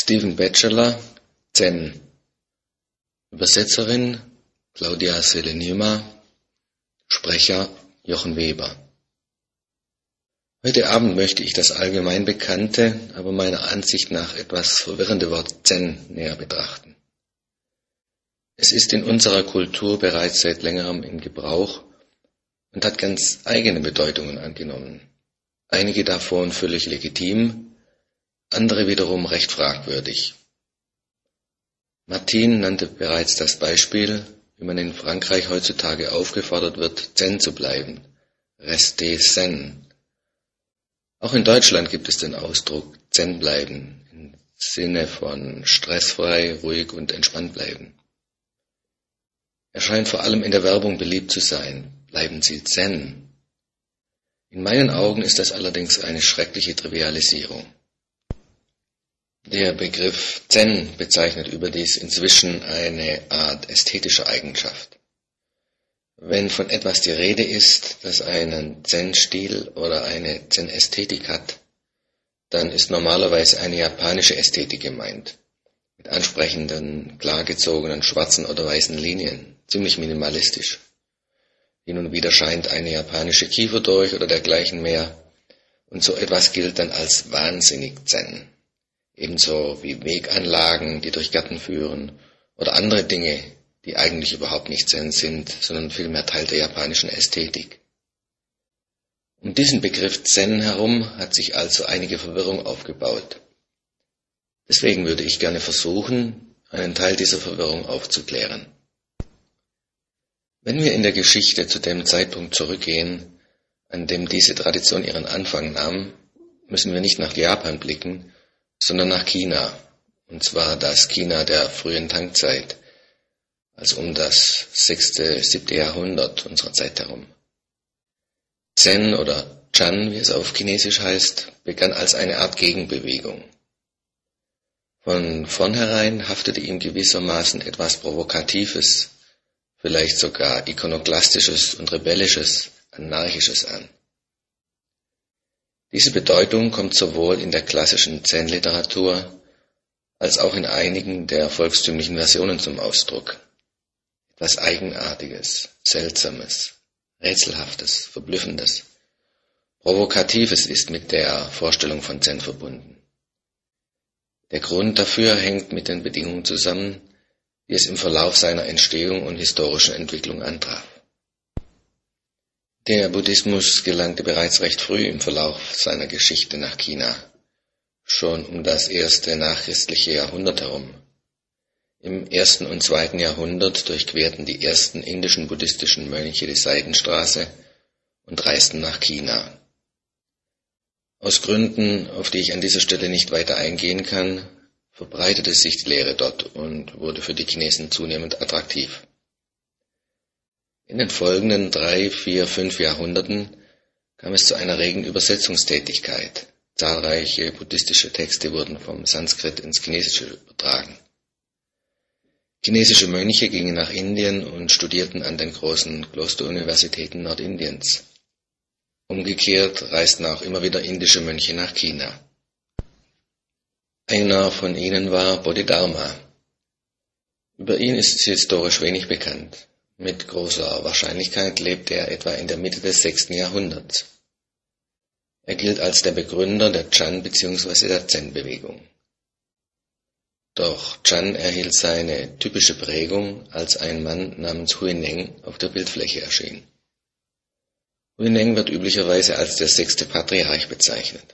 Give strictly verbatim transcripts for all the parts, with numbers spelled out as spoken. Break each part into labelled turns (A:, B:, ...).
A: Stephen Batchelor, Zen. Übersetzerin Claudia Selenima, Sprecher Jochen Weber. Heute Abend möchte ich das allgemein bekannte, aber meiner Ansicht nach etwas verwirrende Wort Zen näher betrachten. Es ist in unserer Kultur bereits seit längerem in Gebrauch und hat ganz eigene Bedeutungen angenommen. Einige davon völlig legitim, andere wiederum recht fragwürdig. Martin nannte bereits das Beispiel, wie man in Frankreich heutzutage aufgefordert wird, Zen zu bleiben, restez zen. Auch in Deutschland gibt es den Ausdruck Zen bleiben, im Sinne von stressfrei, ruhig und entspannt bleiben. Er scheint vor allem in der Werbung beliebt zu sein. Bleiben Sie Zen. In meinen Augen ist das allerdings eine schreckliche Trivialisierung. Der Begriff Zen bezeichnet überdies inzwischen eine Art ästhetischer Eigenschaft. Wenn von etwas die Rede ist, das einen Zen-Stil oder eine Zen-Ästhetik hat, dann ist normalerweise eine japanische Ästhetik gemeint, mit ansprechenden, klargezogenen schwarzen oder weißen Linien, ziemlich minimalistisch. Hin und wieder scheint eine japanische Kiefer durch oder dergleichen mehr, und so etwas gilt dann als wahnsinnig Zen. Ebenso wie Weganlagen, die durch Gärten führen, oder andere Dinge, die eigentlich überhaupt nicht Zen sind, sondern vielmehr Teil der japanischen Ästhetik. Um diesen Begriff Zen herum hat sich also einige Verwirrung aufgebaut. Deswegen würde ich gerne versuchen, einen Teil dieser Verwirrung aufzuklären. Wenn wir in der Geschichte zu dem Zeitpunkt zurückgehen, an dem diese Tradition ihren Anfang nahm, müssen wir nicht nach Japan blicken, sondern nach China, und zwar das China der frühen Tangzeit, also um das sechste, siebte Jahrhundert unserer Zeit herum. Zen oder Chan, wie es auf Chinesisch heißt, begann als eine Art Gegenbewegung. Von vornherein haftete ihm gewissermaßen etwas Provokatives, vielleicht sogar Ikonoklastisches und Rebellisches, Anarchisches an. Diese Bedeutung kommt sowohl in der klassischen Zen-Literatur als auch in einigen der volkstümlichen Versionen zum Ausdruck. Etwas Eigenartiges, Seltsames, Rätselhaftes, Verblüffendes, Provokatives ist mit der Vorstellung von Zen verbunden. Der Grund dafür hängt mit den Bedingungen zusammen, die es im Verlauf seiner Entstehung und historischen Entwicklung antraf. Der Buddhismus gelangte bereits recht früh im Verlauf seiner Geschichte nach China, schon um das erste nachchristliche Jahrhundert herum. Im ersten und zweiten Jahrhundert durchquerten die ersten indischen buddhistischen Mönche die Seidenstraße und reisten nach China. Aus Gründen, auf die ich an dieser Stelle nicht weiter eingehen kann, verbreitete sich die Lehre dort und wurde für die Chinesen zunehmend attraktiv. In den folgenden drei, vier, fünf Jahrhunderten kam es zu einer regen Übersetzungstätigkeit. Zahlreiche buddhistische Texte wurden vom Sanskrit ins Chinesische übertragen. Chinesische Mönche gingen nach Indien und studierten an den großen Klosteruniversitäten Nordindiens. Umgekehrt reisten auch immer wieder indische Mönche nach China. Einer von ihnen war Bodhidharma. Über ihn ist historisch wenig bekannt. Mit großer Wahrscheinlichkeit lebte er etwa in der Mitte des sechsten Jahrhunderts. Er gilt als der Begründer der Chan bzw. der Zen-Bewegung. Doch Chan erhielt seine typische Prägung, als ein Mann namens Huineng auf der Bildfläche erschien. Huineng wird üblicherweise als der sechste Patriarch bezeichnet.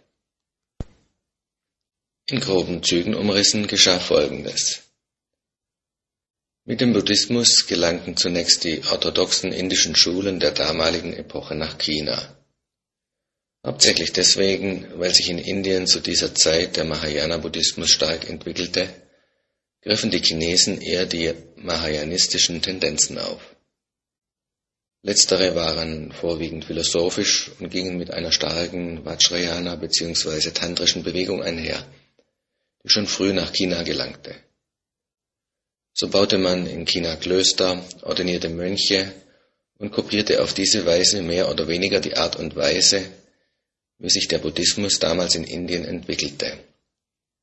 A: In groben Zügen umrissen geschah Folgendes. Mit dem Buddhismus gelangten zunächst die orthodoxen indischen Schulen der damaligen Epoche nach China. Hauptsächlich deswegen, weil sich in Indien zu dieser Zeit der Mahayana-Buddhismus stark entwickelte, griffen die Chinesen eher die mahayanistischen Tendenzen auf. Letztere waren vorwiegend philosophisch und gingen mit einer starken Vajrayana bzw. tantrischen Bewegung einher, die schon früh nach China gelangte. So baute man in China Klöster, ordinierte Mönche und kopierte auf diese Weise mehr oder weniger die Art und Weise, wie sich der Buddhismus damals in Indien entwickelte.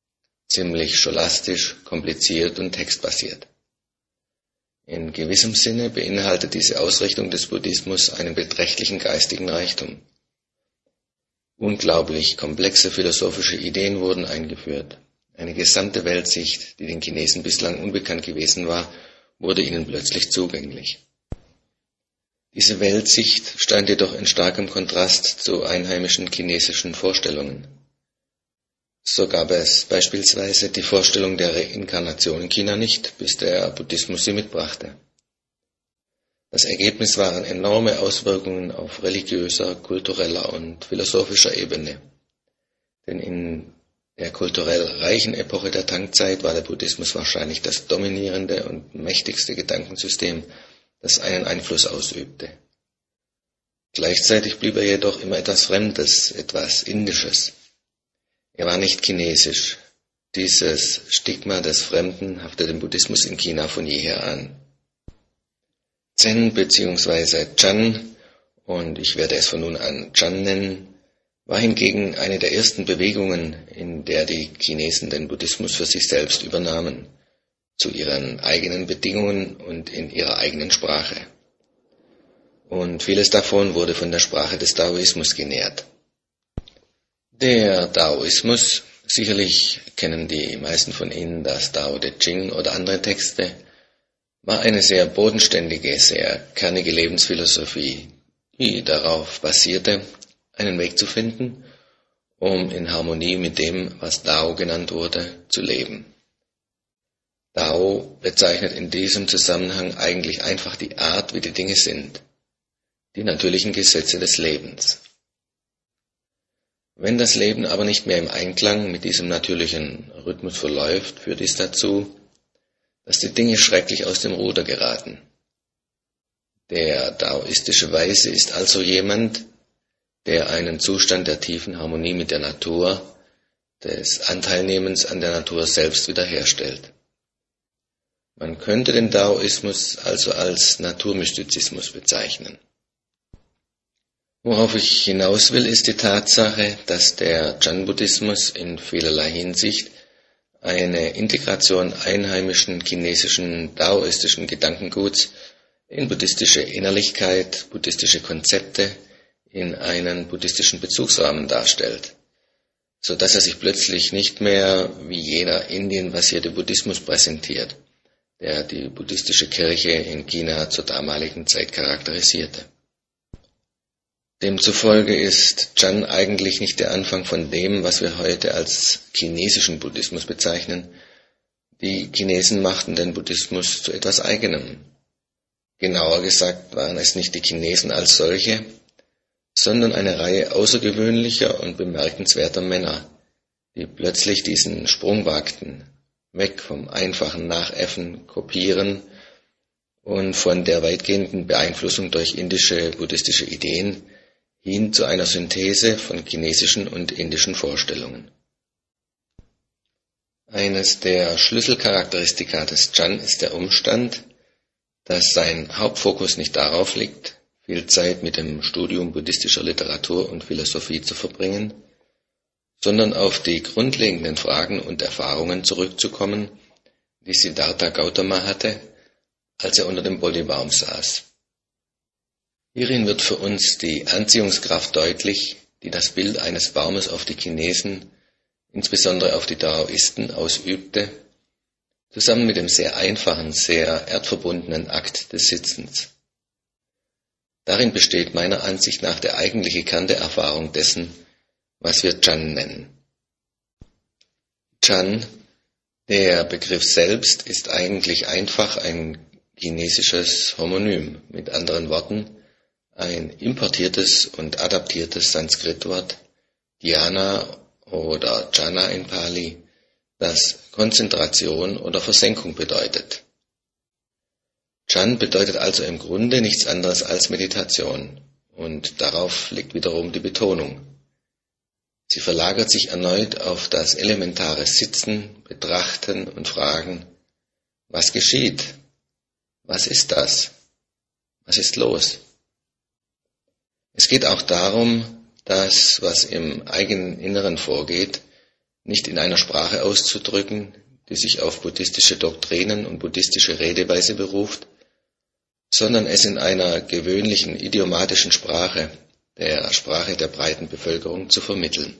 A: ziemlich scholastisch, kompliziert und textbasiert. In gewissem Sinne beinhaltet diese Ausrichtung des Buddhismus einen beträchtlichen geistigen Reichtum. Unglaublich komplexe philosophische Ideen wurden eingeführt. Eine gesamte Weltsicht, die den Chinesen bislang unbekannt gewesen war, wurde ihnen plötzlich zugänglich. Diese Weltsicht stand jedoch in starkem Kontrast zu einheimischen chinesischen Vorstellungen. So gab es beispielsweise die Vorstellung der Reinkarnation in China nicht, bis der Buddhismus sie mitbrachte. Das Ergebnis waren enorme Auswirkungen auf religiöser, kultureller und philosophischer Ebene. Denn in der kulturell reichen Epoche der Tangzeit war der Buddhismus wahrscheinlich das dominierende und mächtigste Gedankensystem, das einen Einfluss ausübte. Gleichzeitig blieb er jedoch immer etwas Fremdes, etwas Indisches. Er war nicht chinesisch. Dieses Stigma des Fremden haftete dem Buddhismus in China von jeher an. Zen bzw. Chan, und ich werde es von nun an Chan nennen, war hingegen eine der ersten Bewegungen, in der die Chinesen den Buddhismus für sich selbst übernahmen, zu ihren eigenen Bedingungen und in ihrer eigenen Sprache. Und vieles davon wurde von der Sprache des Daoismus genährt. Der Daoismus, sicherlich kennen die meisten von Ihnen das Tao Te Ching oder andere Texte, war eine sehr bodenständige, sehr kernige Lebensphilosophie, die darauf basierte, einen Weg zu finden, um in Harmonie mit dem, was Dao genannt wurde, zu leben. Dao bezeichnet in diesem Zusammenhang eigentlich einfach die Art, wie die Dinge sind, die natürlichen Gesetze des Lebens. Wenn das Leben aber nicht mehr im Einklang mit diesem natürlichen Rhythmus verläuft, führt dies dazu, dass die Dinge schrecklich aus dem Ruder geraten. Der daoistische Weise ist also jemand, der einen Zustand der tiefen Harmonie mit der Natur, des Anteilnehmens an der Natur selbst wiederherstellt. Man könnte den Daoismus also als Naturmystizismus bezeichnen. Worauf ich hinaus will, ist die Tatsache, dass der Chan-Buddhismus in vielerlei Hinsicht eine Integration einheimischen chinesischen daoistischen Gedankenguts in buddhistische Innerlichkeit, buddhistische Konzepte in einen buddhistischen Bezugsrahmen darstellt, so dass er sich plötzlich nicht mehr wie jener Indien-basierte Buddhismus präsentiert, der die buddhistische Kirche in China zur damaligen Zeit charakterisierte. Demzufolge ist Chan eigentlich nicht der Anfang von dem, was wir heute als chinesischen Buddhismus bezeichnen. Die Chinesen machten den Buddhismus zu etwas Eigenem. Genauer gesagt waren es nicht die Chinesen als solche, sondern eine Reihe außergewöhnlicher und bemerkenswerter Männer, die plötzlich diesen Sprung wagten, weg vom einfachen Nachäffen, Kopieren und von der weitgehenden Beeinflussung durch indische buddhistische Ideen hin zu einer Synthese von chinesischen und indischen Vorstellungen. Eines der Schlüsselcharakteristika des Chan ist der Umstand, dass sein Hauptfokus nicht darauf liegt, viel Zeit mit dem Studium buddhistischer Literatur und Philosophie zu verbringen, sondern auf die grundlegenden Fragen und Erfahrungen zurückzukommen, die Siddhartha Gautama hatte, als er unter dem Bodhibaum saß. Hierin wird für uns die Anziehungskraft deutlich, die das Bild eines Baumes auf die Chinesen, insbesondere auf die Daoisten, ausübte, zusammen mit dem sehr einfachen, sehr erdverbundenen Akt des Sitzens. Darin besteht meiner Ansicht nach der eigentliche Kern der Erfahrung dessen, was wir Chan nennen. Chan, der Begriff selbst, ist eigentlich einfach ein chinesisches Homonym, mit anderen Worten, ein importiertes und adaptiertes Sanskritwort, Dhyana oder Jhana in Pali, das Konzentration oder Versenkung bedeutet. Chan bedeutet also im Grunde nichts anderes als Meditation, und darauf liegt wiederum die Betonung. Sie verlagert sich erneut auf das elementare Sitzen, Betrachten und Fragen, was geschieht? Was ist das? Was ist los? Es geht auch darum, das, was im eigenen Inneren vorgeht, nicht in einer Sprache auszudrücken, die sich auf buddhistische Doktrinen und buddhistische Redeweise beruft, sondern es in einer gewöhnlichen idiomatischen Sprache, der Sprache der breiten Bevölkerung, zu vermitteln.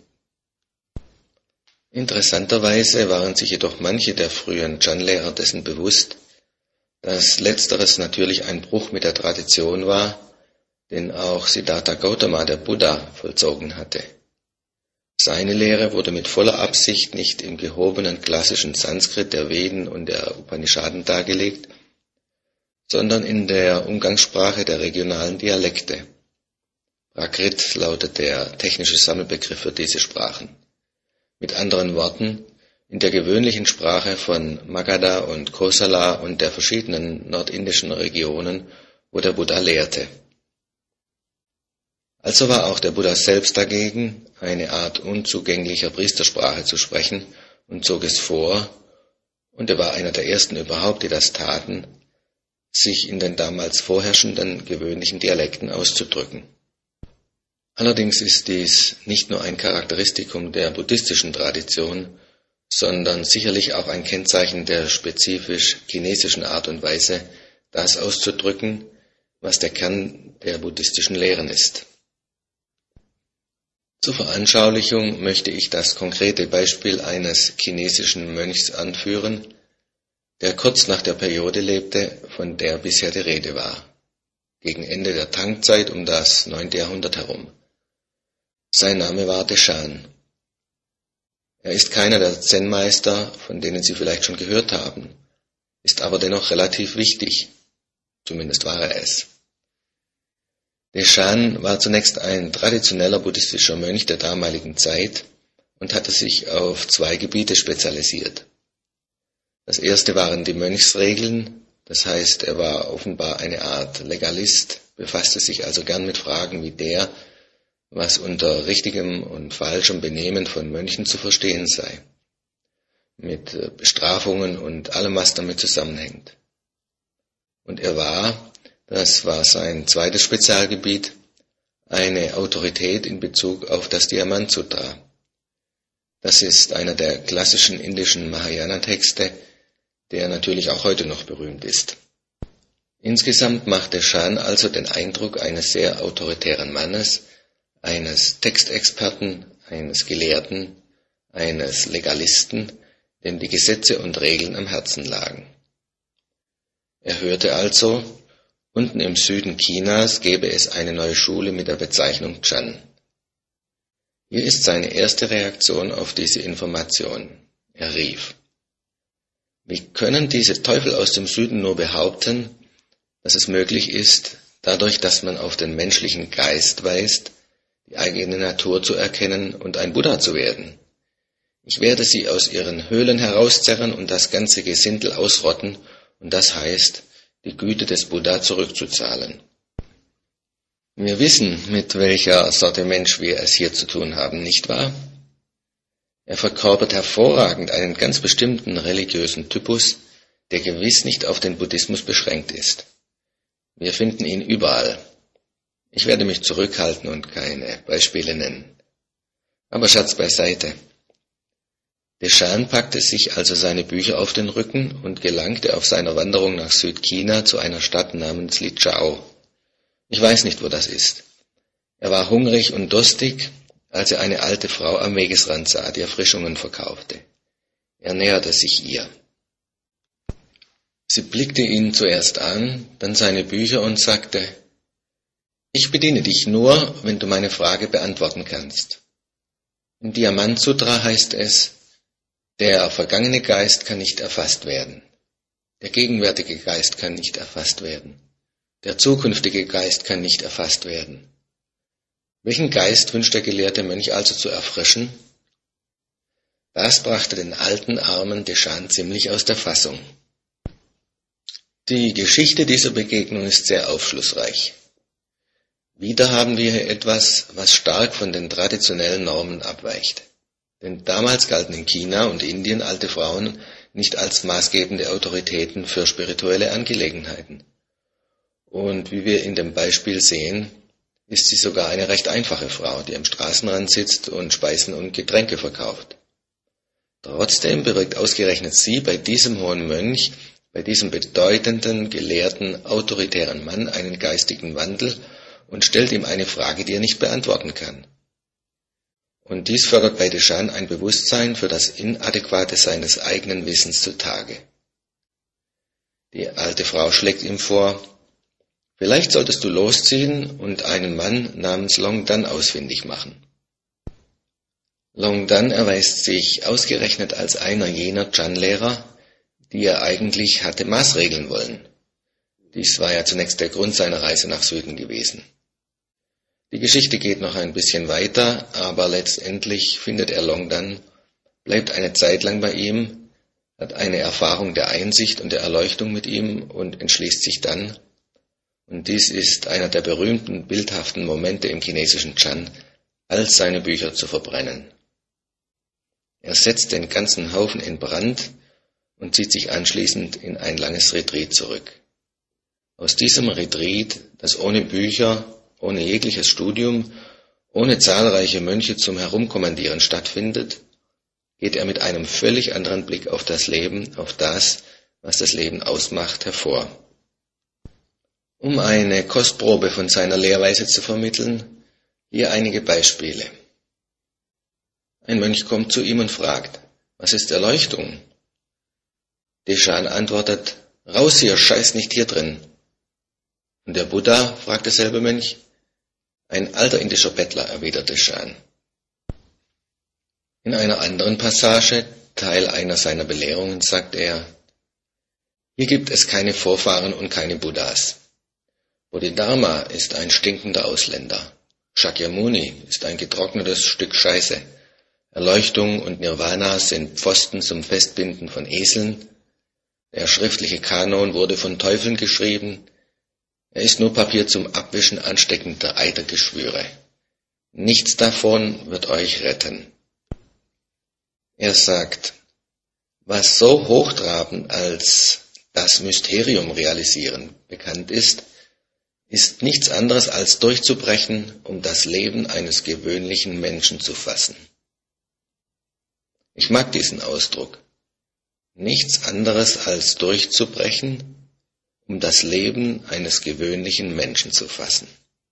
A: Interessanterweise waren sich jedoch manche der frühen Chan-Lehrer dessen bewusst, dass letzteres natürlich ein Bruch mit der Tradition war, den auch Siddhartha Gautama, der Buddha, vollzogen hatte. Seine Lehre wurde mit voller Absicht nicht im gehobenen klassischen Sanskrit der Veden und der Upanishaden dargelegt, sondern in der Umgangssprache der regionalen Dialekte. Prakrit lautet der technische Sammelbegriff für diese Sprachen. Mit anderen Worten, in der gewöhnlichen Sprache von Magadha und Kosala und der verschiedenen nordindischen Regionen, wo der Buddha lehrte. Also war auch der Buddha selbst dagegen, eine Art unzugänglicher Priestersprache zu sprechen und zog es vor, und er war einer der ersten überhaupt, die das taten, sich in den damals vorherrschenden gewöhnlichen Dialekten auszudrücken. Allerdings ist dies nicht nur ein Charakteristikum der buddhistischen Tradition, sondern sicherlich auch ein Kennzeichen der spezifisch chinesischen Art und Weise, das auszudrücken, was der Kern der buddhistischen Lehren ist. Zur Veranschaulichung möchte ich das konkrete Beispiel eines chinesischen Mönchs anführen, der kurz nach der Periode lebte, von der bisher die Rede war, gegen Ende der Tang-Zeit um das neunte Jahrhundert herum. Sein Name war Deshan. Er ist keiner der Zen-Meister, von denen Sie vielleicht schon gehört haben, ist aber dennoch relativ wichtig, zumindest war er es. Deshan war zunächst ein traditioneller buddhistischer Mönch der damaligen Zeit und hatte sich auf zwei Gebiete spezialisiert. Das erste waren die Mönchsregeln, das heißt, er war offenbar eine Art Legalist, befasste sich also gern mit Fragen wie der, was unter richtigem und falschem Benehmen von Mönchen zu verstehen sei, mit Bestrafungen und allem, was damit zusammenhängt. Und er war, das war sein zweites Spezialgebiet, eine Autorität in Bezug auf das Diamant-Sutra. Das ist einer der klassischen indischen Mahayana-Texte, der natürlich auch heute noch berühmt ist. Insgesamt machte Deshan also den Eindruck eines sehr autoritären Mannes, eines Textexperten, eines Gelehrten, eines Legalisten, dem die Gesetze und Regeln am Herzen lagen. Er hörte also, unten im Süden Chinas gäbe es eine neue Schule mit der Bezeichnung Chan. Hier ist seine erste Reaktion auf diese Information. Er rief: Wie können diese Teufel aus dem Süden nur behaupten, dass es möglich ist, dadurch, dass man auf den menschlichen Geist weist, die eigene Natur zu erkennen und ein Buddha zu werden? Ich werde sie aus ihren Höhlen herauszerren und das ganze Gesindel ausrotten, und das heißt, die Güte des Buddha zurückzuzahlen. Wir wissen, mit welcher Sorte Mensch wir es hier zu tun haben, nicht wahr? Er verkörpert hervorragend einen ganz bestimmten religiösen Typus, der gewiss nicht auf den Buddhismus beschränkt ist. Wir finden ihn überall. Ich werde mich zurückhalten und keine Beispiele nennen. Aber Scherz beiseite. Deshan packte sich also seine Bücher auf den Rücken und gelangte auf seiner Wanderung nach Südchina zu einer Stadt namens Lijiao. Ich weiß nicht, wo das ist. Er war hungrig und durstig, als er eine alte Frau am Wegesrand sah, die Erfrischungen verkaufte. Er näherte sich ihr. Sie blickte ihn zuerst an, dann seine Bücher und sagte: Ich bediene dich nur, wenn du meine Frage beantworten kannst. Im Diamant-Sutra heißt es: Der vergangene Geist kann nicht erfasst werden. Der gegenwärtige Geist kann nicht erfasst werden. Der zukünftige Geist kann nicht erfasst werden. Welchen Geist wünscht der gelehrte Mönch also zu erfrischen? Das brachte den alten, armen Deshan ziemlich aus der Fassung. Die Geschichte dieser Begegnung ist sehr aufschlussreich. Wieder haben wir hier etwas, was stark von den traditionellen Normen abweicht. Denn damals galten in China und Indien alte Frauen nicht als maßgebende Autoritäten für spirituelle Angelegenheiten. Und wie wir in dem Beispiel sehen, ist sie sogar eine recht einfache Frau, die am Straßenrand sitzt und Speisen und Getränke verkauft. Trotzdem bewirkt ausgerechnet sie bei diesem hohen Mönch, bei diesem bedeutenden, gelehrten, autoritären Mann einen geistigen Wandel und stellt ihm eine Frage, die er nicht beantworten kann. Und dies fördert bei Deschamps ein Bewusstsein für das Inadäquate seines eigenen Wissens zutage. Die alte Frau schlägt ihm vor, vielleicht solltest du losziehen und einen Mann namens Long Dan ausfindig machen. Long Dan erweist sich ausgerechnet als einer jener Chan-Lehrer, die er eigentlich hatte maßregeln wollen. Dies war ja zunächst der Grund seiner Reise nach Süden gewesen. Die Geschichte geht noch ein bisschen weiter, aber letztendlich findet er Long Dan, bleibt eine Zeit lang bei ihm, hat eine Erfahrung der Einsicht und der Erleuchtung mit ihm und entschließt sich dann, und dies ist einer der berühmten, bildhaften Momente im chinesischen Chan, all seine Bücher zu verbrennen. Er setzt den ganzen Haufen in Brand und zieht sich anschließend in ein langes Retreat zurück. Aus diesem Retreat, das ohne Bücher, ohne jegliches Studium, ohne zahlreiche Mönche zum Herumkommandieren stattfindet, geht er mit einem völlig anderen Blick auf das Leben, auf das, was das Leben ausmacht, hervor. Um eine Kostprobe von seiner Lehrweise zu vermitteln, hier einige Beispiele. Ein Mönch kommt zu ihm und fragt, was ist Erleuchtung? Deschamps antwortet, raus hier, scheiß nicht hier drin. Und der Buddha, fragt derselbe Mönch. Ein alter indischer Bettler, erwidert Deschamps. In einer anderen Passage, Teil einer seiner Belehrungen, sagt er, hier gibt es keine Vorfahren und keine Buddhas. Bodhidharma ist ein stinkender Ausländer. Shakyamuni ist ein getrocknetes Stück Scheiße. Erleuchtung und Nirvana sind Pfosten zum Festbinden von Eseln. Der schriftliche Kanon wurde von Teufeln geschrieben. Er ist nur Papier zum Abwischen ansteckender Eitergeschwüre. Nichts davon wird euch retten. Er sagt, was so hochtrabend als das Mysterium realisieren bekannt ist, ist nichts anderes als durchzubrechen, um das Leben eines gewöhnlichen Menschen zu fassen. Ich mag diesen Ausdruck. Nichts anderes als durchzubrechen, um das Leben eines gewöhnlichen Menschen zu fassen.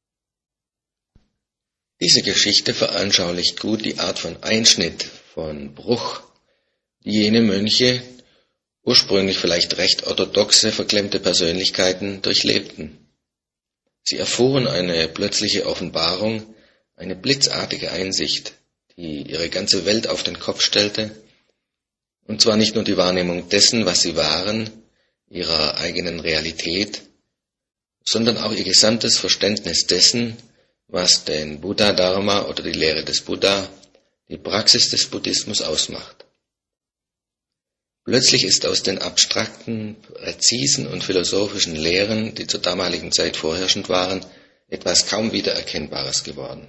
A: Diese Geschichte veranschaulicht gut die Art von Einschnitt, von Bruch, die jene Mönche, ursprünglich vielleicht recht orthodoxe, verklemmte Persönlichkeiten, durchlebten. Sie erfuhren eine plötzliche Offenbarung, eine blitzartige Einsicht, die ihre ganze Welt auf den Kopf stellte, und zwar nicht nur die Wahrnehmung dessen, was sie waren, ihrer eigenen Realität, sondern auch ihr gesamtes Verständnis dessen, was den Buddha-Dharma oder die Lehre des Buddha, die Praxis des Buddhismus ausmacht. Plötzlich ist aus den abstrakten, präzisen und philosophischen Lehren, die zur damaligen Zeit vorherrschend waren, etwas kaum Wiedererkennbares geworden.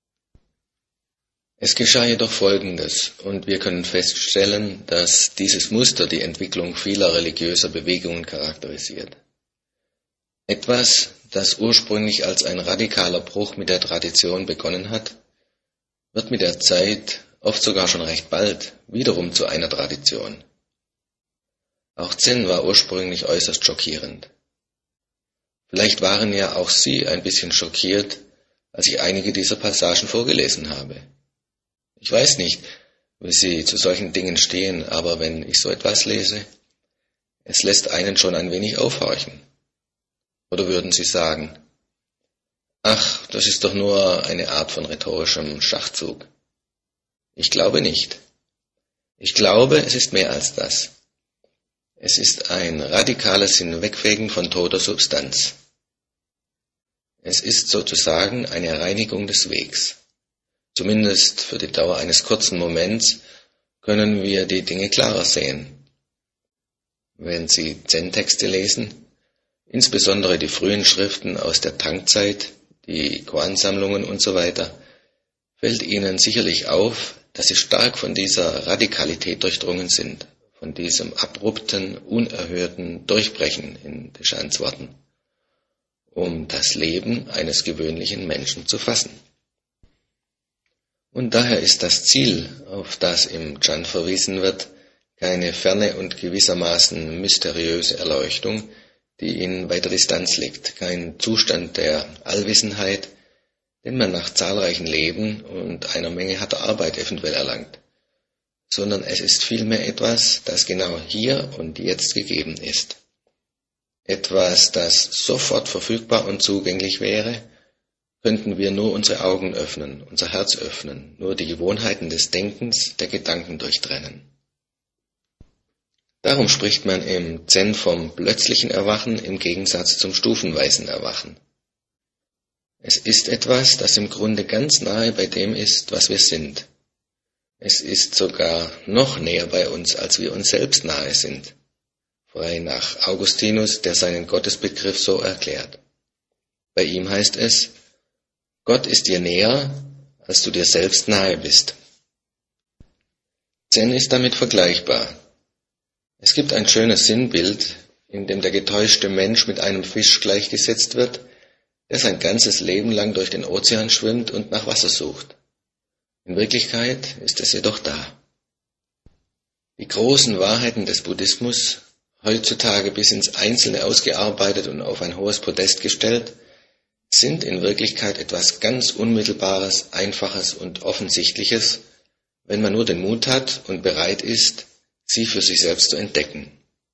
A: Es geschah jedoch Folgendes, und wir können feststellen, dass dieses Muster die Entwicklung vieler religiöser Bewegungen charakterisiert. Etwas, das ursprünglich als ein radikaler Bruch mit der Tradition begonnen hat, wird mit der Zeit, oft sogar schon recht bald, wiederum zu einer Tradition. Auch Zen war ursprünglich äußerst schockierend. Vielleicht waren ja auch Sie ein bisschen schockiert, als ich einige dieser Passagen vorgelesen habe. Ich weiß nicht, wie Sie zu solchen Dingen stehen, aber wenn ich so etwas lese, es lässt einen schon ein wenig aufhorchen. Oder würden Sie sagen, ach, das ist doch nur eine Art von rhetorischem Schachzug. Ich glaube nicht. Ich glaube, es ist mehr als das. Es ist ein radikales Hinwegfegen von toter Substanz. Es ist sozusagen eine Reinigung des Wegs. Zumindest für die Dauer eines kurzen Moments können wir die Dinge klarer sehen. Wenn Sie Zen-Texte lesen, insbesondere die frühen Schriften aus der Tang-Zeit, die Koan-Sammlungen und so weiter, fällt Ihnen sicherlich auf, dass sie stark von dieser Radikalität durchdrungen sind, von diesem abrupten, unerhörten Durchbrechen in Deschamps Worten, um das Leben eines gewöhnlichen Menschen zu fassen. Und daher ist das Ziel, auf das im Chan verwiesen wird, keine ferne und gewissermaßen mysteriöse Erleuchtung, die in weiter Distanz liegt, kein Zustand der Allwissenheit, den man nach zahlreichen Leben und einer Menge harter Arbeit eventuell erlangt, sondern es ist vielmehr etwas, das genau hier und jetzt gegeben ist. Etwas, das sofort verfügbar und zugänglich wäre, könnten wir nur unsere Augen öffnen, unser Herz öffnen, nur die Gewohnheiten des Denkens, der Gedanken durchtrennen. Darum spricht man im Zen vom plötzlichen Erwachen im Gegensatz zum stufenweisen Erwachen. Es ist etwas, das im Grunde ganz nahe bei dem ist, was wir sind. Es ist sogar noch näher bei uns, als wir uns selbst nahe sind. Frei nach Augustinus, der seinen Gottesbegriff so erklärt. Bei ihm heißt es, Gott ist dir näher, als du dir selbst nahe bist. Zen ist damit vergleichbar. Es gibt ein schönes Sinnbild, in dem der getäuschte Mensch mit einem Fisch gleichgesetzt wird, der sein ganzes Leben lang durch den Ozean schwimmt und nach Wasser sucht. In Wirklichkeit ist es jedoch da. Die großen Wahrheiten des Buddhismus, heutzutage bis ins Einzelne ausgearbeitet und auf ein hohes Podest gestellt, sind in Wirklichkeit etwas ganz Unmittelbares, Einfaches und Offensichtliches, wenn man nur den Mut hat und bereit ist, sie für sich selbst zu entdecken.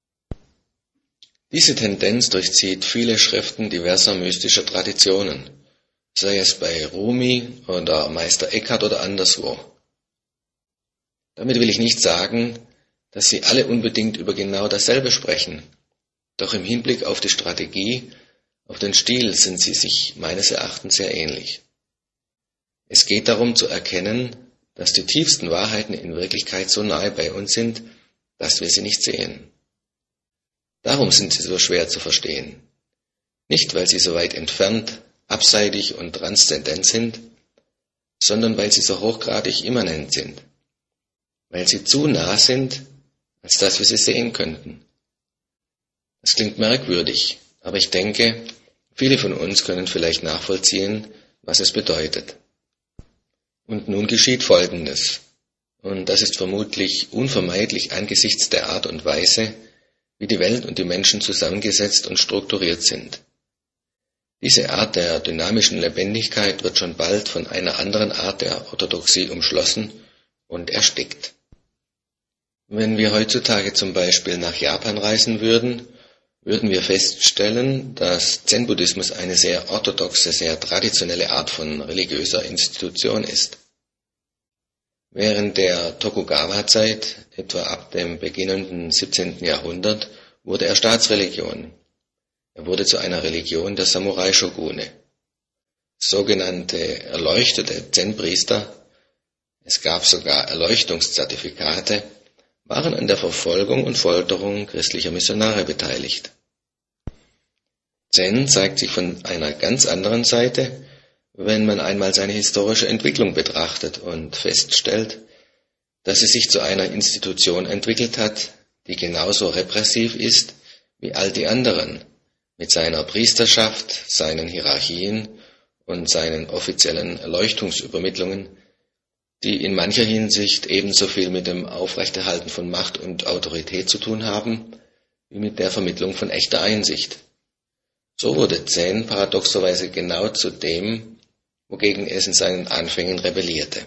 A: Diese Tendenz durchzieht viele Schriften diverser mystischer Traditionen, sei es bei Rumi oder Meister Eckhart oder anderswo. Damit will ich nicht sagen, dass sie alle unbedingt über genau dasselbe sprechen, doch im Hinblick auf die Strategie, auf den Stil sind sie sich meines Erachtens sehr ähnlich. Es geht darum zu erkennen, dass die tiefsten Wahrheiten in Wirklichkeit so nahe bei uns sind, dass wir sie nicht sehen. Darum sind sie so schwer zu verstehen. Nicht, weil sie so weit entfernt, abseitig und transzendent sind, sondern weil sie so hochgradig immanent sind. Weil sie zu nah sind, als dass wir sie sehen könnten. Das klingt merkwürdig, aber ich denke, viele von uns können vielleicht nachvollziehen, was es bedeutet. Und nun geschieht Folgendes, und das ist vermutlich unvermeidlich angesichts der Art und Weise, wie die Welt und die Menschen zusammengesetzt und strukturiert sind. Diese Art der dynamischen Lebendigkeit wird schon bald von einer anderen Art der Orthodoxie umschlossen und erstickt. Wenn wir heutzutage zum Beispiel nach Japan reisen würden, würden wir feststellen, dass Zen-Buddhismus eine sehr orthodoxe, sehr traditionelle Art von religiöser Institution ist. Während der Tokugawa-Zeit, etwa ab dem beginnenden siebzehnten Jahrhundert, wurde er Staatsreligion. Er wurde zu einer Religion der Samurai-Shogune. Sogenannte erleuchtete Zen-Priester, es gab sogar Erleuchtungszertifikate, waren an der Verfolgung und Folterung christlicher Missionare beteiligt. Zen zeigt sich von einer ganz anderen Seite, wenn man einmal seine historische Entwicklung betrachtet und feststellt, dass es sich zu einer Institution entwickelt hat, die genauso repressiv ist wie all die anderen, mit seiner Priesterschaft, seinen Hierarchien und seinen offiziellen Erleuchtungsübermittlungen, die in mancher Hinsicht ebenso viel mit dem Aufrechterhalten von Macht und Autorität zu tun haben, wie mit der Vermittlung von echter Einsicht. So wurde Zen paradoxerweise genau zu dem, wogegen es in seinen Anfängen rebellierte.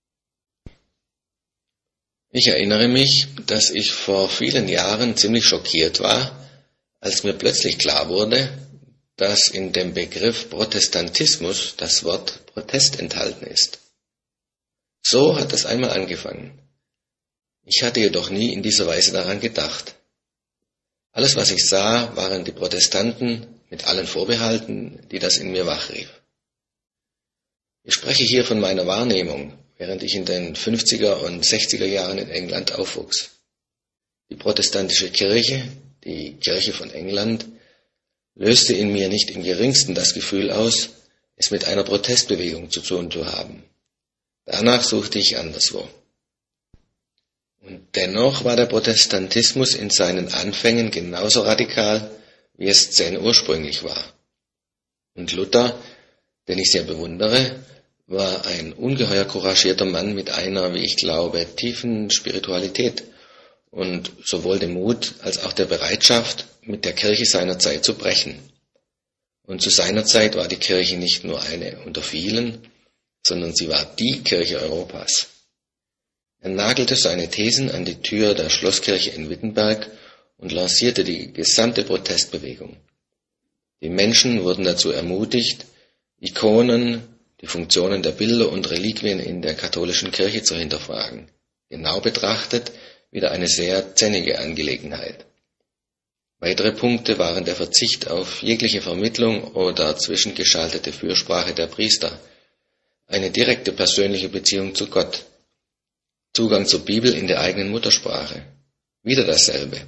A: Ich erinnere mich, dass ich vor vielen Jahren ziemlich schockiert war, als mir plötzlich klar wurde, dass in dem Begriff Protestantismus das Wort Protest enthalten ist. So hat es einmal angefangen. Ich hatte jedoch nie in dieser Weise daran gedacht. Alles, was ich sah, waren die Protestanten mit allen Vorbehalten, die das in mir wachrief. Ich spreche hier von meiner Wahrnehmung, während ich in den fünfziger und sechziger Jahren in England aufwuchs. Die protestantische Kirche, die Kirche von England, löste in mir nicht im geringsten das Gefühl aus, es mit einer Protestbewegung zu tun zu haben. Danach suchte ich anderswo. Und dennoch war der Protestantismus in seinen Anfängen genauso radikal, wie es Zen ursprünglich war. Und Luther, den ich sehr bewundere, war ein ungeheuer couragierter Mann mit einer, wie ich glaube, tiefen Spiritualität und sowohl dem Mut als auch der Bereitschaft, mit der Kirche seiner Zeit zu brechen. Und zu seiner Zeit war die Kirche nicht nur eine unter vielen, sondern sie war die Kirche Europas. Er nagelte seine Thesen an die Tür der Schlosskirche in Wittenberg und lancierte die gesamte Protestbewegung. Die Menschen wurden dazu ermutigt, Ikonen, die Funktionen der Bilder und Reliquien in der katholischen Kirche zu hinterfragen. Genau betrachtet wieder eine sehr zennige Angelegenheit. Weitere Punkte waren der Verzicht auf jegliche Vermittlung oder zwischengeschaltete Fürsprache der Priester, eine direkte persönliche Beziehung zu Gott, Zugang zur Bibel in der eigenen Muttersprache, wieder dasselbe.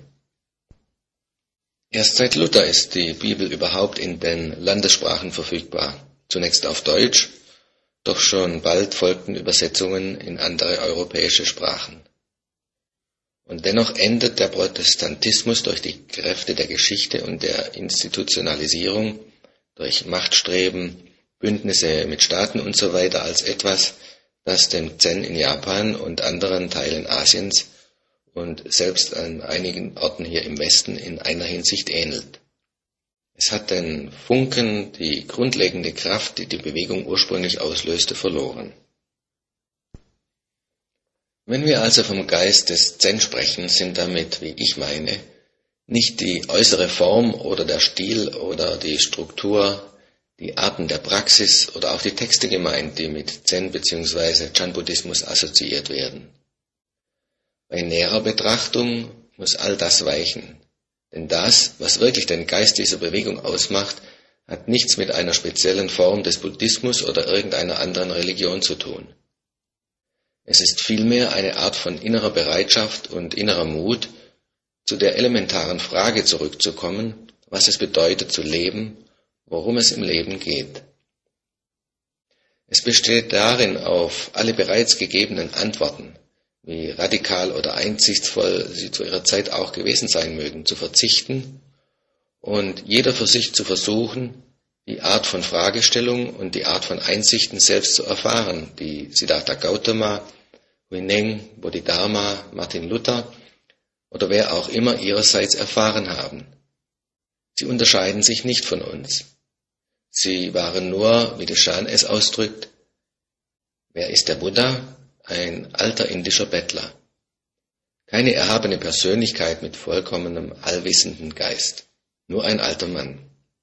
A: Erst seit Luther ist die Bibel überhaupt in den Landessprachen verfügbar, zunächst auf Deutsch, doch schon bald folgten Übersetzungen in andere europäische Sprachen. Und dennoch endet der Protestantismus durch die Kräfte der Geschichte und der Institutionalisierung, durch Machtstreben, Bündnisse mit Staaten usw. als etwas, das dem Zen in Japan und anderen Teilen Asiens und selbst an einigen Orten hier im Westen in einer Hinsicht ähnelt. Es hat den Funken, die grundlegende Kraft, die die Bewegung ursprünglich auslöste, verloren. Wenn wir also vom Geist des Zen sprechen, sind damit, wie ich meine, nicht die äußere Form oder der Stil oder die Struktur, die Arten der Praxis oder auch die Texte gemeint, die mit Zen bzw. Chan-Buddhismus assoziiert werden. Bei näherer Betrachtung muss all das weichen, denn das, was wirklich den Geist dieser Bewegung ausmacht, hat nichts mit einer speziellen Form des Buddhismus oder irgendeiner anderen Religion zu tun. Es ist vielmehr eine Art von innerer Bereitschaft und innerer Mut, zu der elementaren Frage zurückzukommen, was es bedeutet zu leben, worum es im Leben geht. Es besteht darin, auf alle bereits gegebenen Antworten, wie radikal oder einsichtsvoll sie zu ihrer Zeit auch gewesen sein mögen, zu verzichten und jeder für sich zu versuchen, die Art von Fragestellung und die Art von Einsichten selbst zu erfahren, die Siddhartha Gautama, Huineng, Bodhidharma, Martin Luther oder wer auch immer ihrerseits erfahren haben. Sie unterscheiden sich nicht von uns. Sie waren nur, wie Deshan es ausdrückt, wer ist der Buddha? Ein alter indischer Bettler. Keine erhabene Persönlichkeit mit vollkommenem, allwissenden Geist. Nur ein alter Mann.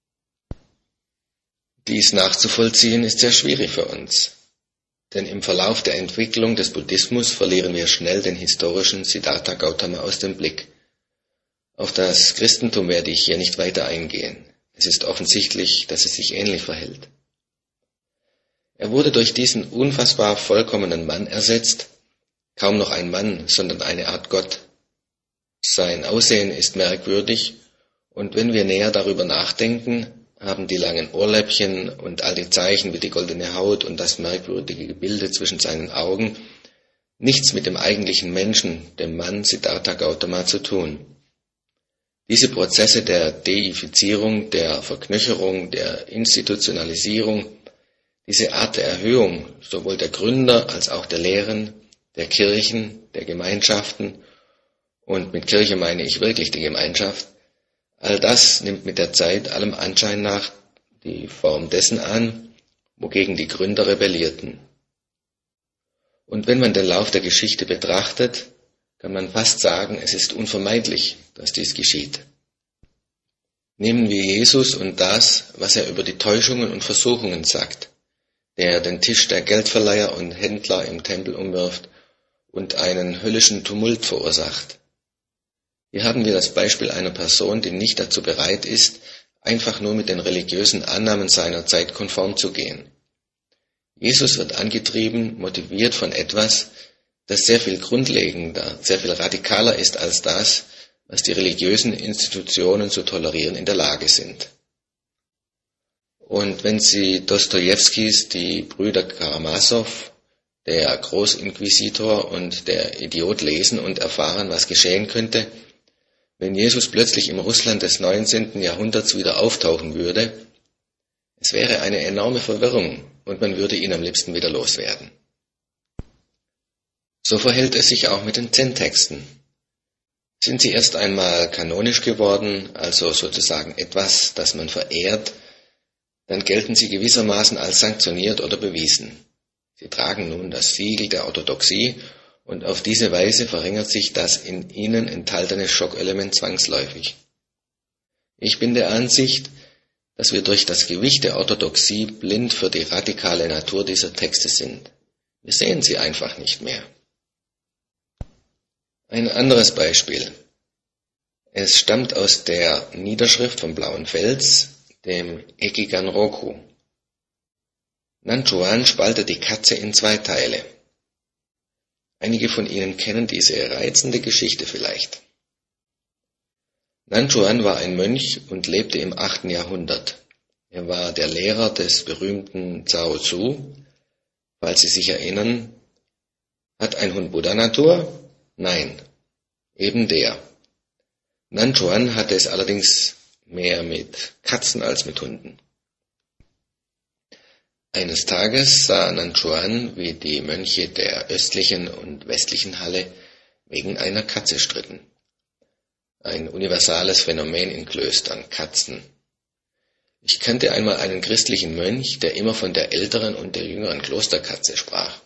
A: Dies nachzuvollziehen ist sehr schwierig für uns. Denn im Verlauf der Entwicklung des Buddhismus verlieren wir schnell den historischen Siddhartha Gautama aus dem Blick. Auf das Christentum werde ich hier nicht weiter eingehen. Es ist offensichtlich, dass es sich ähnlich verhält. Er wurde durch diesen unfassbar vollkommenen Mann ersetzt, kaum noch ein Mann, sondern eine Art Gott. Sein Aussehen ist merkwürdig, und wenn wir näher darüber nachdenken, haben die langen Ohrläppchen und all die Zeichen wie die goldene Haut und das merkwürdige Gebilde zwischen seinen Augen nichts mit dem eigentlichen Menschen, dem Mann Siddhartha Gautama, zu tun. Diese Prozesse der Deifizierung, der Verknöcherung, der Institutionalisierung, diese Art der Erhöhung sowohl der Gründer als auch der Lehren, der Kirchen, der Gemeinschaften, und mit Kirche meine ich wirklich die Gemeinschaft, all das nimmt mit der Zeit allem Anschein nach die Form dessen an, wogegen die Gründer rebellierten. Und wenn man den Lauf der Geschichte betrachtet, kann man fast sagen, es ist unvermeidlich, dass dies geschieht. Nehmen wir Jesus und das, was er über die Täuschungen und Versuchungen sagt, der den Tisch der Geldverleiher und Händler im Tempel umwirft und einen höllischen Tumult verursacht. Hier haben wir das Beispiel einer Person, die nicht dazu bereit ist, einfach nur mit den religiösen Annahmen seiner Zeit konform zu gehen. Jesus wird angetrieben, motiviert von etwas, das sehr viel grundlegender, sehr viel radikaler ist als das, was die religiösen Institutionen zu tolerieren in der Lage sind. Und wenn Sie Dostojewskis Die Brüder Karamasow, der Großinquisitor und der Idiot lesen und erfahren, was geschehen könnte, wenn Jesus plötzlich im Russland des neunzehnten Jahrhunderts wieder auftauchen würde, es wäre eine enorme Verwirrung, und man würde ihn am liebsten wieder loswerden. So verhält es sich auch mit den Zen-Texten. Sind sie erst einmal kanonisch geworden, also sozusagen etwas, das man verehrt, dann gelten sie gewissermaßen als sanktioniert oder bewiesen. Sie tragen nun das Siegel der Orthodoxie und auf diese Weise verringert sich das in ihnen enthaltene Schockelement zwangsläufig. Ich bin der Ansicht, dass wir durch das Gewicht der Orthodoxie blind für die radikale Natur dieser Texte sind. Wir sehen sie einfach nicht mehr. Ein anderes Beispiel. Es stammt aus der Niederschrift vom Blauen Fels, dem Ekigan-Roku. Nanchuan spaltet die Katze in zwei Teile. Einige von Ihnen kennen diese reizende Geschichte vielleicht. Nanchuan war ein Mönch und lebte im achten Jahrhundert. Er war der Lehrer des berühmten Zhao Zu. Falls Sie sich erinnern, hat ein Hund Buddha-Natur? Nein, eben der. Nanchuan hatte es allerdings mehr mit Katzen als mit Hunden. Eines Tages sah Nanchuan, wie die Mönche der östlichen und westlichen Halle wegen einer Katze stritten. Ein universales Phänomen in Klöstern, Katzen. Ich kannte einmal einen christlichen Mönch, der immer von der älteren und der jüngeren Klosterkatze sprach.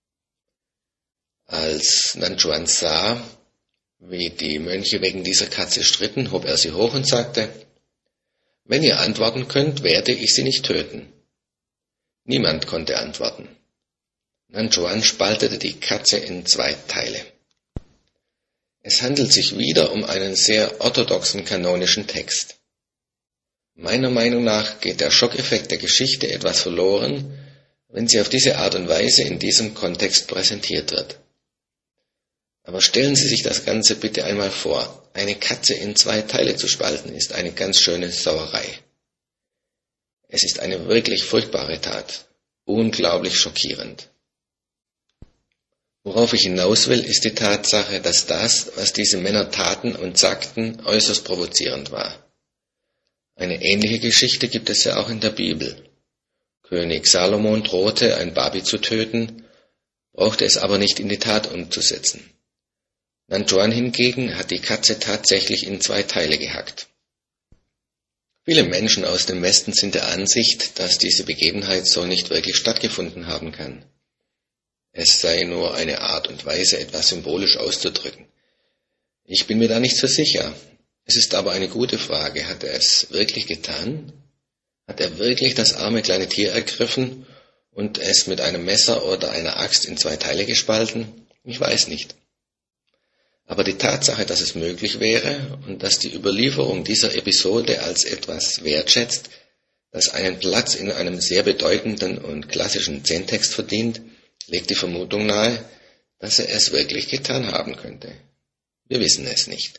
A: Als Nanchuan sah, wie die Mönche wegen dieser Katze stritten, hob er sie hoch und sagte: Wenn ihr antworten könnt, werde ich sie nicht töten. Niemand konnte antworten. Nanchuan spaltete die Katze in zwei Teile. Es handelt sich wieder um einen sehr orthodoxen kanonischen Text. Meiner Meinung nach geht der Schockeffekt der Geschichte etwas verloren, wenn sie auf diese Art und Weise in diesem Kontext präsentiert wird. Aber stellen Sie sich das Ganze bitte einmal vor. Eine Katze in zwei Teile zu spalten, ist eine ganz schöne Sauerei. Es ist eine wirklich furchtbare Tat, unglaublich schockierend. Worauf ich hinaus will, ist die Tatsache, dass das, was diese Männer taten und sagten, äußerst provozierend war. Eine ähnliche Geschichte gibt es ja auch in der Bibel. König Salomon drohte, ein Babi zu töten, brauchte es aber nicht in die Tat umzusetzen. Nanchuan hingegen hat die Katze tatsächlich in zwei Teile gehackt. Viele Menschen aus dem Westen sind der Ansicht, dass diese Begebenheit so nicht wirklich stattgefunden haben kann. Es sei nur eine Art und Weise, etwas symbolisch auszudrücken. Ich bin mir da nicht so sicher. Es ist aber eine gute Frage. Hat er es wirklich getan? Hat er wirklich das arme kleine Tier ergriffen und es mit einem Messer oder einer Axt in zwei Teile gespalten? Ich weiß nicht. Aber die Tatsache, dass es möglich wäre und dass die Überlieferung dieser Episode als etwas wertschätzt, das einen Platz in einem sehr bedeutenden und klassischen Zen-Text verdient, legt die Vermutung nahe, dass er es wirklich getan haben könnte. Wir wissen es nicht.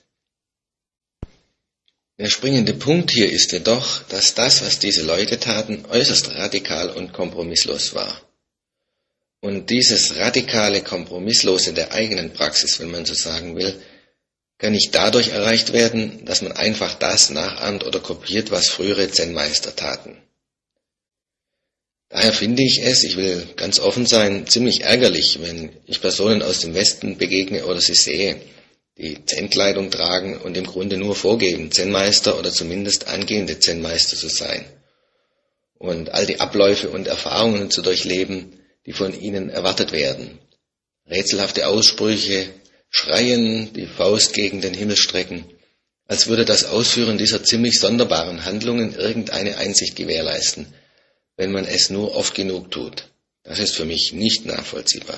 A: Der springende Punkt hier ist jedoch, dass das, was diese Leute taten, äußerst radikal und kompromisslos war. Und dieses radikale, kompromisslose der eigenen Praxis, wenn man so sagen will, kann nicht dadurch erreicht werden, dass man einfach das nachahmt oder kopiert, was frühere Zen-Meister taten. Daher finde ich es, ich will ganz offen sein, ziemlich ärgerlich, wenn ich Personen aus dem Westen begegne oder sie sehe, die Zen-Kleidung tragen und im Grunde nur vorgeben, Zen-Meister oder zumindest angehende Zen-Meister zu sein und all die Abläufe und Erfahrungen zu durchleben, die von ihnen erwartet werden. Rätselhafte Aussprüche, Schreien, die Faust gegen den Himmel strecken, als würde das Ausführen dieser ziemlich sonderbaren Handlungen irgendeine Einsicht gewährleisten, wenn man es nur oft genug tut. Das ist für mich nicht nachvollziehbar.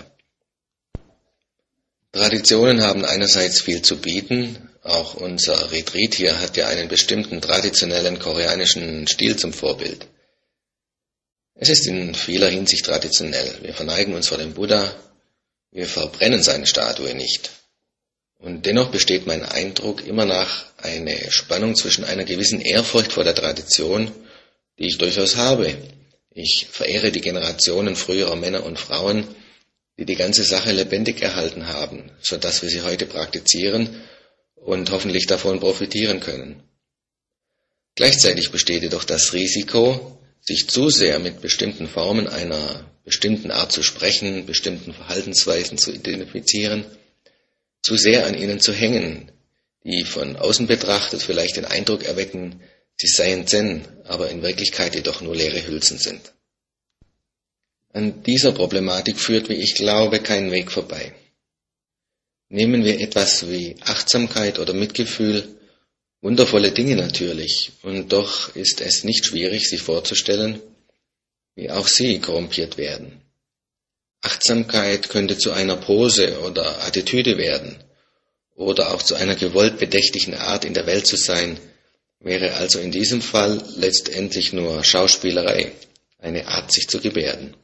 A: Traditionen haben einerseits viel zu bieten, auch unser Retreat hier hat ja einen bestimmten traditionellen koreanischen Stil zum Vorbild. Es ist in vieler Hinsicht traditionell. Wir verneigen uns vor dem Buddha, wir verbrennen seine Statue nicht. Und dennoch besteht mein Eindruck immer nach eine Spannung zwischen einer gewissen Ehrfurcht vor der Tradition, die ich durchaus habe. Ich verehre die Generationen früherer Männer und Frauen, die die ganze Sache lebendig erhalten haben, sodass wir sie heute praktizieren und hoffentlich davon profitieren können. Gleichzeitig besteht jedoch das Risiko, sich zu sehr mit bestimmten Formen einer bestimmten Art zu sprechen, bestimmten Verhaltensweisen zu identifizieren, zu sehr an ihnen zu hängen, die von außen betrachtet vielleicht den Eindruck erwecken, sie seien Zen, aber in Wirklichkeit jedoch nur leere Hülsen sind. An dieser Problematik führt, wie ich glaube, kein Weg vorbei. Nehmen wir etwas wie Achtsamkeit oder Mitgefühl, wundervolle Dinge natürlich, und doch ist es nicht schwierig, sich vorzustellen, wie auch sie korrumpiert werden. Achtsamkeit könnte zu einer Pose oder Attitüde werden, oder auch zu einer gewollt bedächtigen Art in der Welt zu sein, wäre also in diesem Fall letztendlich nur Schauspielerei, eine Art sich zu gebärden.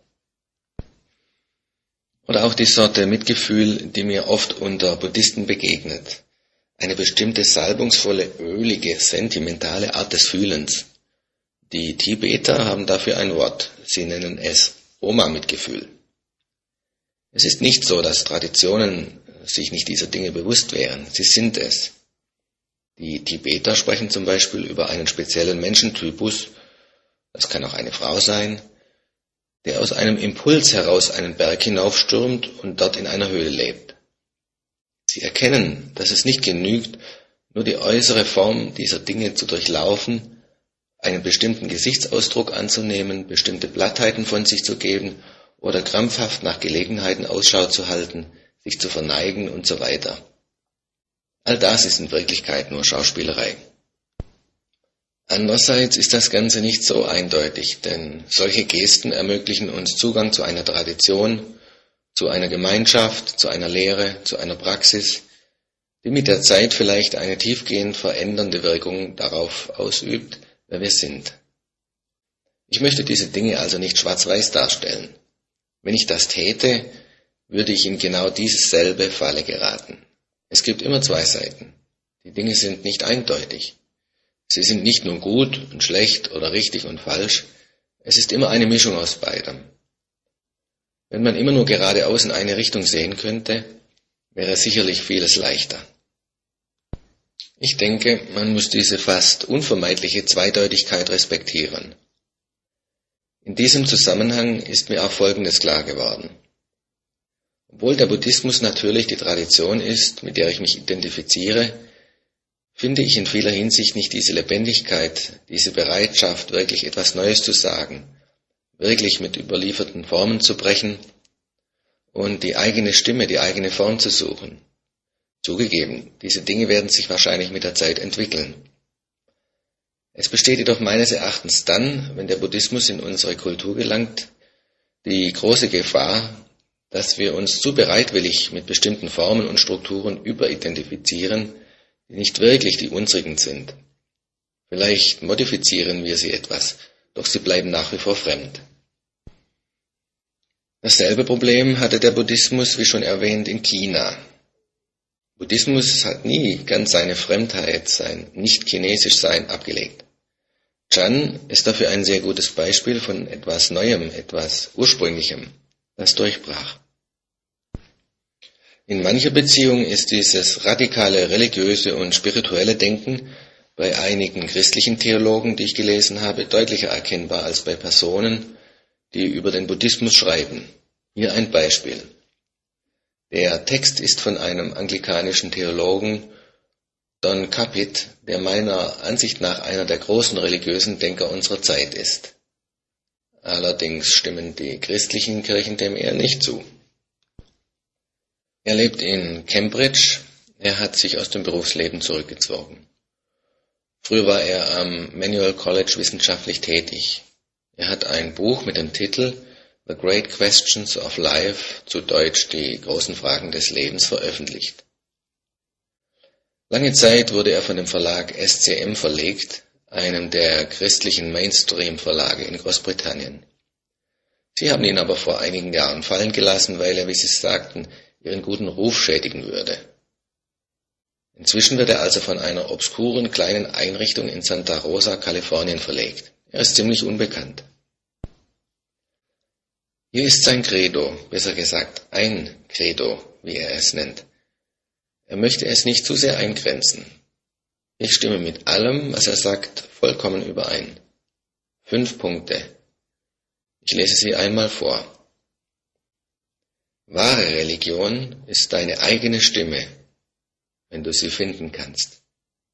A: Oder auch die Sorte Mitgefühl, die mir oft unter Buddhisten begegnet, eine bestimmte salbungsvolle, ölige, sentimentale Art des Fühlens. Die Tibeter haben dafür ein Wort, sie nennen es Oma-Mitgefühl. Es ist nicht so, dass Traditionen sich nicht dieser Dinge bewusst wären, sie sind es. Die Tibeter sprechen zum Beispiel über einen speziellen Menschentypus, das kann auch eine Frau sein, der aus einem Impuls heraus einen Berg hinaufstürmt und dort in einer Höhle lebt. Sie erkennen, dass es nicht genügt, nur die äußere Form dieser Dinge zu durchlaufen, einen bestimmten Gesichtsausdruck anzunehmen, bestimmte Plattheiten von sich zu geben oder krampfhaft nach Gelegenheiten Ausschau zu halten, sich zu verneigen und so weiter. All das ist in Wirklichkeit nur Schauspielerei. Andererseits ist das Ganze nicht so eindeutig, denn solche Gesten ermöglichen uns Zugang zu einer Tradition, zu einer Gemeinschaft, zu einer Lehre, zu einer Praxis, die mit der Zeit vielleicht eine tiefgehend verändernde Wirkung darauf ausübt, wer wir sind. Ich möchte diese Dinge also nicht schwarz-weiß darstellen. Wenn ich das täte, würde ich in genau dieselbe Falle geraten. Es gibt immer zwei Seiten. Die Dinge sind nicht eindeutig. Sie sind nicht nur gut und schlecht oder richtig und falsch. Es ist immer eine Mischung aus beidem. Wenn man immer nur geradeaus in eine Richtung sehen könnte, wäre sicherlich vieles leichter. Ich denke, man muss diese fast unvermeidliche Zweideutigkeit respektieren. In diesem Zusammenhang ist mir auch Folgendes klar geworden. Obwohl der Buddhismus natürlich die Tradition ist, mit der ich mich identifiziere, finde ich in vieler Hinsicht nicht diese Lebendigkeit, diese Bereitschaft, wirklich etwas Neues zu sagen, wirklich mit überlieferten Formen zu brechen und die eigene Stimme, die eigene Form zu suchen. Zugegeben, diese Dinge werden sich wahrscheinlich mit der Zeit entwickeln. Es besteht jedoch meines Erachtens dann, wenn der Buddhismus in unsere Kultur gelangt, die große Gefahr, dass wir uns zu bereitwillig mit bestimmten Formen und Strukturen überidentifizieren, die nicht wirklich die unsrigen sind. Vielleicht modifizieren wir sie etwas, doch sie bleiben nach wie vor fremd. Dasselbe Problem hatte der Buddhismus, wie schon erwähnt, in China. Buddhismus hat nie ganz seine Fremdheit, sein Nicht-Chinesisch-Sein abgelegt. Chan ist dafür ein sehr gutes Beispiel von etwas Neuem, etwas Ursprünglichem, das durchbrach. In mancher Beziehung ist dieses radikale religiöse und spirituelle Denken bei einigen christlichen Theologen, die ich gelesen habe, deutlicher erkennbar als bei Personen, die über den Buddhismus schreiben. Hier ein Beispiel. Der Text ist von einem anglikanischen Theologen, Don Capit, der meiner Ansicht nach einer der großen religiösen Denker unserer Zeit ist. Allerdings stimmen die christlichen Kirchen dem eher nicht zu. Er lebt in Cambridge, er hat sich aus dem Berufsleben zurückgezogen. Früher war er am Manual College wissenschaftlich tätig. Er hat ein Buch mit dem Titel The Great Questions of Life, zu Deutsch die großen Fragen des Lebens, veröffentlicht. Lange Zeit wurde er von dem Verlag S C M verlegt, einem der christlichen Mainstream-Verlage in Großbritannien. Sie haben ihn aber vor einigen Jahren fallen gelassen, weil er, wie sie sagten, ihren guten Ruf schädigen würde. Inzwischen wird er also von einer obskuren kleinen Einrichtung in Santa Rosa, Kalifornien verlegt. Er ist ziemlich unbekannt. Hier ist sein Credo, besser gesagt ein Credo, wie er es nennt. Er möchte es nicht zu sehr eingrenzen. Ich stimme mit allem, was er sagt, vollkommen überein. Fünf Punkte. Ich lese sie einmal vor. Wahre Religion ist deine eigene Stimme, wenn du sie finden kannst.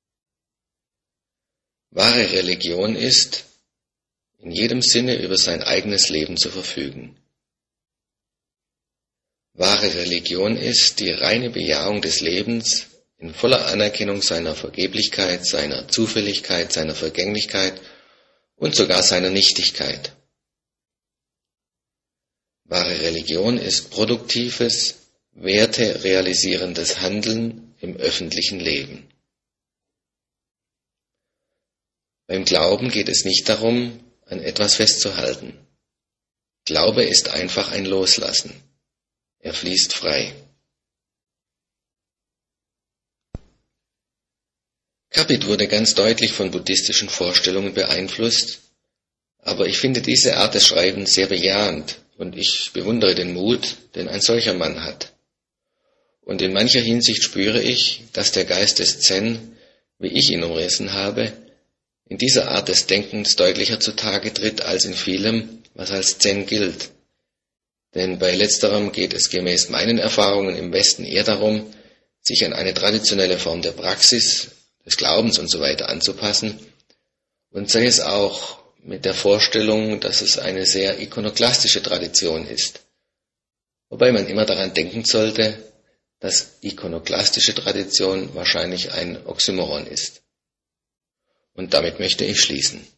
A: Wahre Religion ist, in jedem Sinne über sein eigenes Leben zu verfügen. Wahre Religion ist die reine Bejahung des Lebens in voller Anerkennung seiner Vergeblichkeit, seiner Zufälligkeit, seiner Vergänglichkeit und sogar seiner Nichtigkeit. Wahre Religion ist produktives, werterealisierendes Handeln im öffentlichen Leben. Beim Glauben geht es nicht darum, an etwas festzuhalten. Glaube ist einfach ein Loslassen. Er fließt frei. Capit wurde ganz deutlich von buddhistischen Vorstellungen beeinflusst, aber ich finde diese Art des Schreibens sehr bejahend und ich bewundere den Mut, den ein solcher Mann hat. Und in mancher Hinsicht spüre ich, dass der Geist des Zen, wie ich ihn umrissen habe, in dieser Art des Denkens deutlicher zutage tritt als in vielem, was als Zen gilt. Denn bei letzterem geht es gemäß meinen Erfahrungen im Westen eher darum, sich an eine traditionelle Form der Praxis, des Glaubens und so weiter anzupassen, und sei es auch mit der Vorstellung, dass es eine sehr ikonoklastische Tradition ist. Wobei man immer daran denken sollte, dass ikonoklastische Tradition wahrscheinlich ein Oxymoron ist. Und damit möchte ich schließen.